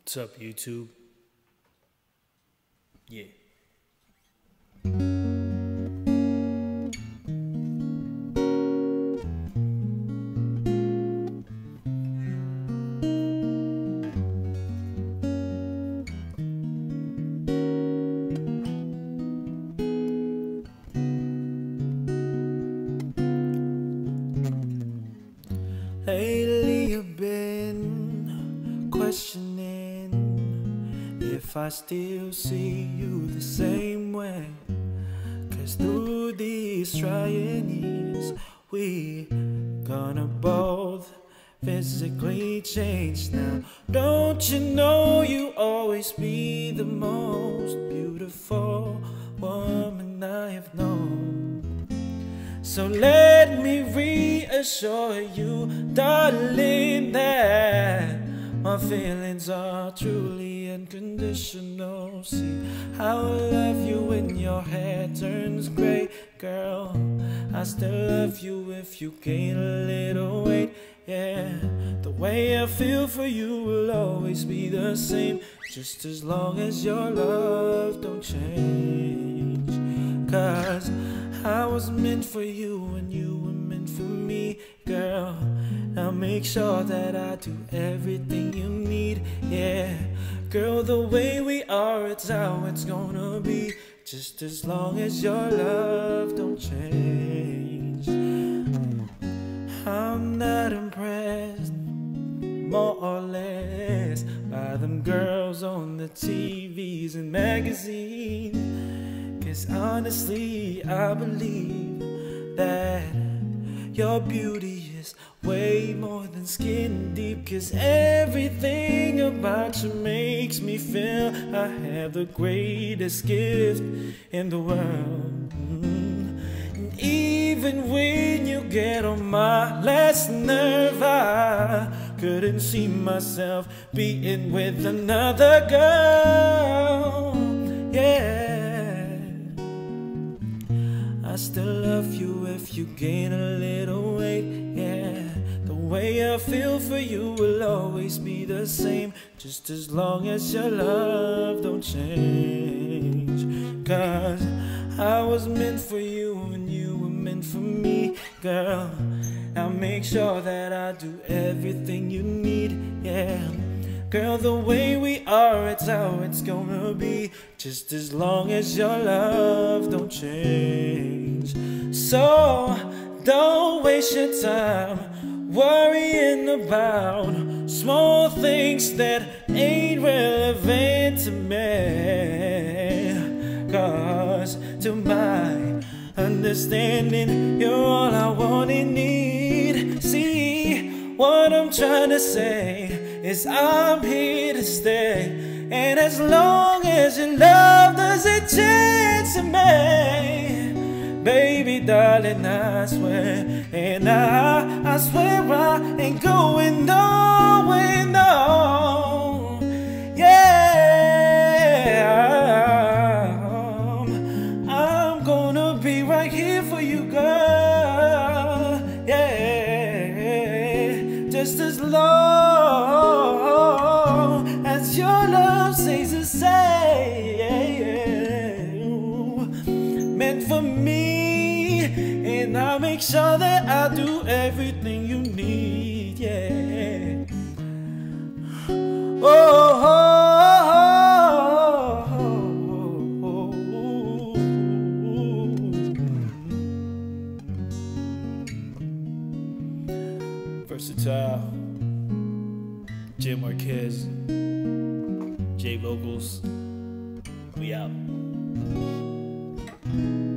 What's up, YouTube? Yeah. Lately you've been questioning if I still see you the same way. 'Cause through these trying years we gonna both physically change now. Don't you know you always be the most beautiful woman I have known? So let me reassure you, darling, that my feelings are truly unconditional. See, I will love you when your hair turns gray, girl. I still love you if you gain a little weight. Yeah, the way I feel for you will always be the same, just as long as your love don't change. 'Cause I was meant for you and you were meant for me, girl. Now make sure that I do everything you need, yeah. Girl, the way we are, it's how it's gonna be, just as long as your love don't change. I'm not impressed, more or less, by them girls on the TVs and magazines. 'Cause honestly, I believe that your beauty is way more than skin deep. 'Cause everything about you makes me feel I have the greatest gift in the world. And even when you get on my last nerve, I couldn't see myself being with another girl, yeah. I still love you if you gain a little weight, yeah. The way I feel for you will always be the same, just as long as your love don't change. 'Cause I was meant for you and you were meant for me, girl. Now make sure that I do everything you need, yeah. Girl, the way we are, it's how it's gonna be, just as long as your love don't change. So don't waste your time worrying about small things that ain't relevant to me. 'Cause to my understanding, you're all I want and need. See, what I'm trying to say is I'm here to stay, and as long as your love doesn't change to me, baby darling, I swear, and I swear I ain't going nowhere, no. Yeah, I'm gonna be right here for you, girl. Yeah, just as long as your love stays the same, meant for me, and I'll make sure that I do everything you need, yeah. Oh, Versatile, Jay Marquez, J Vocals, we out.